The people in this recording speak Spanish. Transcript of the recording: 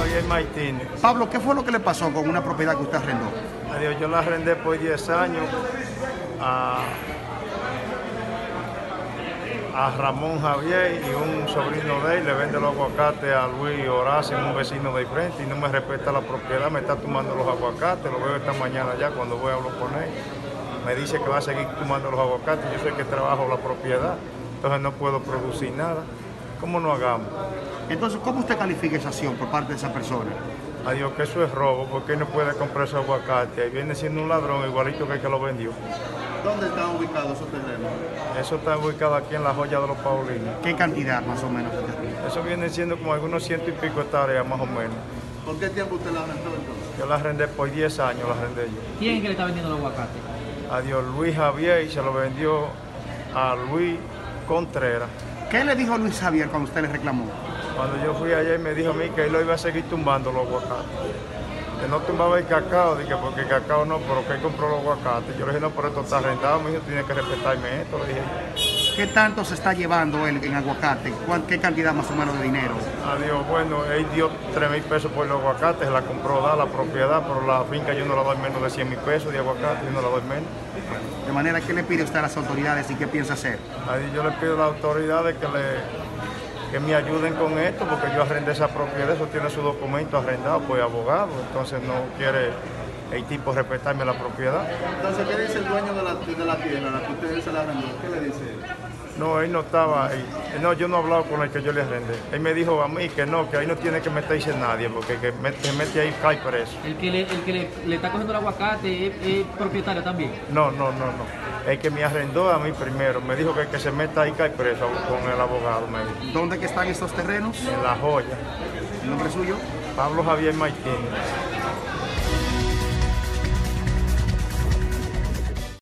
Javier Martínez. Pablo, ¿qué fue lo que le pasó con una propiedad que usted arrendó? Adiós, yo la arrendé por 10 años a Ramón Javier, y un sobrino de él le vende los aguacates a Luis Horacio, un vecino de frente, y no me respeta la propiedad, me está tomando los aguacates. Lo veo esta mañana ya cuando voy a hablar con él. Me dice que va a seguir tomando los aguacates. Yo sé que trabajo la propiedad, entonces no puedo producir nada. ¿Cómo no hagamos? Entonces, ¿cómo usted califica esa acción por parte de esa persona? Adiós, que eso es robo, porque él no puede comprar esos aguacates. Ahí viene siendo un ladrón igualito que el que lo vendió. ¿Dónde están ubicados esos terrenos? Eso está ubicado aquí en la Joya de los Paulinos. ¿Qué cantidad más o menos? Eso viene siendo como algunos 100 y pico hectáreas más o menos. ¿Por qué tiempo usted la arrendó entonces? Yo la arrendé por 10 años, la arrendé yo. ¿Quién es que le está vendiendo los aguacates? Adiós, Luis Javier, y se lo vendió a Luis Contreras. ¿Qué le dijo Luis Javier cuando usted le reclamó? Cuando yo fui allá, me dijo a mí que él lo iba a seguir tumbando los aguacates. Que no tumbaba el cacao, dije, porque el cacao no, pero que él compró los aguacates. Yo le dije, no, pero esto está arrendado, mi hijo tiene que respetarme esto, le dije. ¿Qué tanto se está llevando él en aguacate? ¿Qué cantidad más o menos de dinero? Adiós, bueno, él dio 3,000 pesos por los aguacates, la compró, da la propiedad, pero la finca yo no la doy menos de 100,000 pesos de aguacate, yo no la doy menos. De manera, ¿qué le pide usted a las autoridades y qué piensa hacer? Adiós, yo le pido a las autoridades que me ayuden con esto, porque yo arrendé esa propiedad, eso tiene su documento arrendado por abogado, entonces no quiere el tipo respetarme la propiedad. Entonces, ¿qué dice el dueño de la tierra, la que usted se la arrendó? ¿Qué le dice? No, él no estaba ahí. No, yo no he hablado con el que yo le arrendé. Él me dijo a mí que no, que ahí no tiene que meterse nadie, porque el que se mete ahí cae preso. ¿El que le está cogiendo el aguacate es propietario también? No. El que me arrendó a mí primero me dijo que el que se meta ahí cae preso con el abogado. Me dijo. ¿Dónde que están estos terrenos? En La Joya. ¿El nombre suyo? Pablo Javier Martínez.